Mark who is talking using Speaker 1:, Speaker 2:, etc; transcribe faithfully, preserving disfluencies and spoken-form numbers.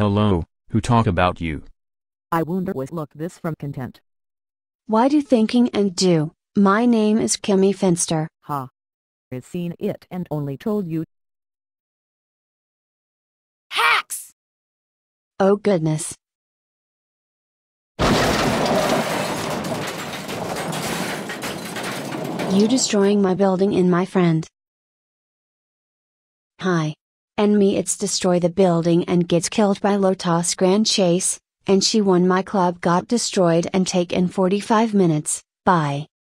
Speaker 1: Hello, who talk about you?
Speaker 2: I wonder was look this from content.
Speaker 3: Why do thinking and do? My name is Kimmy Finster.
Speaker 2: Ha. I've seen it and only told you.
Speaker 4: Hacks!
Speaker 3: Oh goodness. You destroying my building in my friend. Hi. And me it's destroy the building and gets killed by Lotus Grand Chase, and she won my club got destroyed and take in forty-five minutes, bye.